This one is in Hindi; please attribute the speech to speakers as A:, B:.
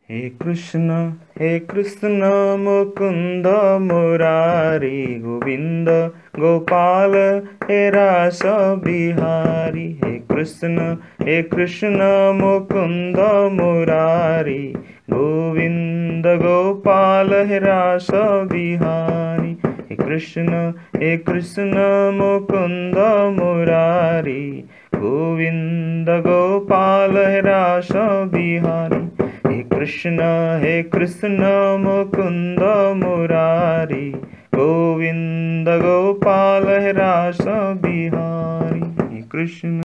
A: हे कृष्ण मुकुंद मुरारी, गोविंद गोपाल हे रास बिहारी। हे कृष्ण मुकुंद मुरारी, गोविंद गोपाल हे रास बिहारी। हे कृष्ण मुकुंद मुरारी, गोविंद गोपाल हे रास बिहारी। हे कृष्ण मुकुंद मुरारी, गोविंद गोपाल हे रास बिहारी। हे कृष्ण।